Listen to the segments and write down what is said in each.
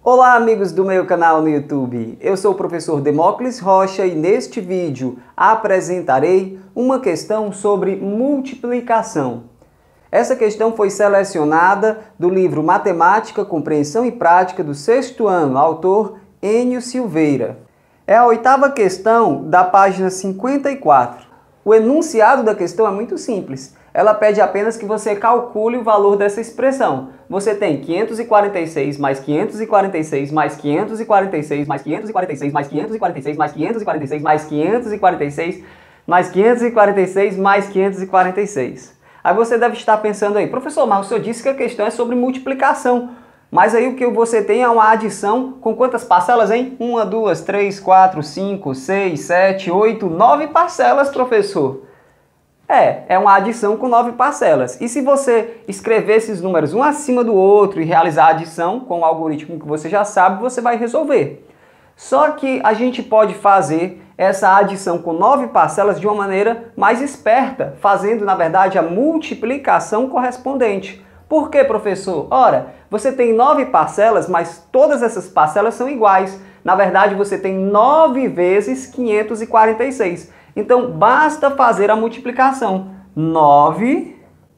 Olá amigos do meu canal no YouTube, eu sou o professor Demócles Rocha e neste vídeo apresentarei uma questão sobre multiplicação. Essa questão foi selecionada do livro Matemática, Compreensão e Prática do 6º ano, autor Enio Silveira. É a 8ª questão da página 54. O enunciado da questão é muito simples. Ela pede apenas que você calcule o valor dessa expressão. Você tem 546 mais 546 mais 546 mais 546 mais 546 mais 546 mais 546 mais 546 mais 546. Aí você deve estar pensando aí, professor, mas o senhor disse que a questão é sobre multiplicação. Mas aí o que você tem é uma adição com quantas parcelas, hein? 1, 2, 3, 4, 5, 6, 7, 8, 9 parcelas, professor. É uma adição com 9 parcelas. E se você escrever esses números um acima do outro e realizar a adição com o algoritmo que você já sabe, você vai resolver. Só que a gente pode fazer essa adição com 9 parcelas de uma maneira mais esperta, fazendo, na verdade, a multiplicação correspondente. Por quê, professor? Ora, você tem 9 parcelas, mas todas essas parcelas são iguais. Na verdade, você tem 9 vezes 546. Então, basta fazer a multiplicação. 9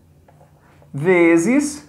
vezes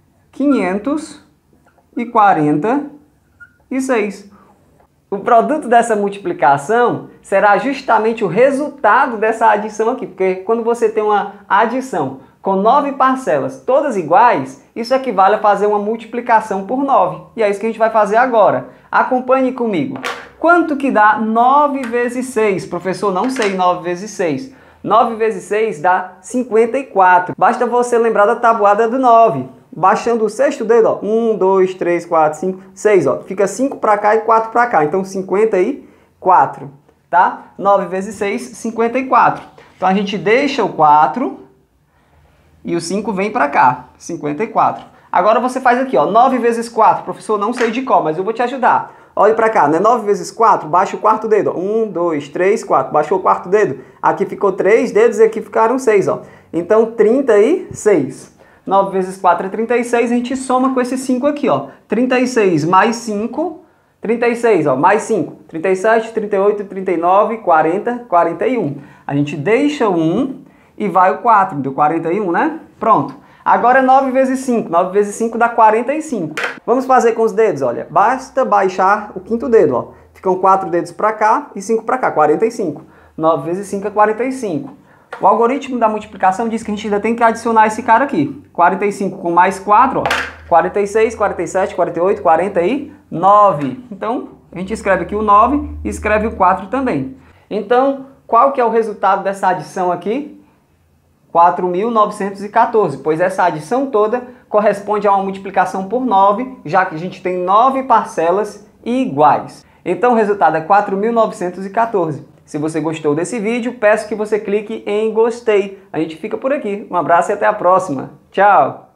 546. O produto dessa multiplicação será justamente o resultado dessa adição aqui. Porque quando você tem uma adição com 9 parcelas, todas iguais, isso equivale a fazer uma multiplicação por 9. E é isso que a gente vai fazer agora. Acompanhe comigo. Quanto que dá 9 vezes 6? Professor, não sei 9 vezes 6. 9 vezes 6 dá 54. Basta você lembrar da tabuada do 9. Baixando o 6º dedo, ó. 1, 2, 3, 4, 5, 6, ó. Fica 5 para cá e 4 para cá. Então, 54, tá? 9 vezes 6, 54. Então, a gente deixa o 4 e o 5 vem para cá. 54. Agora você faz aqui, ó. 9 vezes 4. Professor, não sei de qual, mas eu vou te ajudar. Olhe para cá, né? 9 vezes 4, baixa o 4º dedo. 1, 2, 3, 4. Baixou o 4º dedo. Aqui ficou 3 dedos e aqui ficaram 6, ó. Então, 36. 9 vezes 4 é 36, a gente soma com esse 5 aqui, ó. 36 mais 5, 36, ó, mais 5. 37, 38, 39, 40, 41. A gente deixa o 1 e vai o 4, deu 41, né? Pronto. Agora é 9 vezes 5. 9 vezes 5 dá 45. Vamos fazer com os dedos, olha. Basta baixar o 5º dedo, ó. Ficam 4 dedos para cá e 5 para cá, 45. 9 vezes 5 é 45. O algoritmo da multiplicação diz que a gente ainda tem que adicionar esse cara aqui. 45 com mais 4, ó. 46, 47, 48, 49. Então, a gente escreve aqui o 9 e escreve o 4 também. Então, qual que é o resultado dessa adição aqui? 4.914, pois essa adição toda corresponde a uma multiplicação por 9, já que a gente tem 9 parcelas iguais. Então o resultado é 4.914. Se você gostou desse vídeo, peço que você clique em gostei. A gente fica por aqui. Um abraço e até a próxima. Tchau!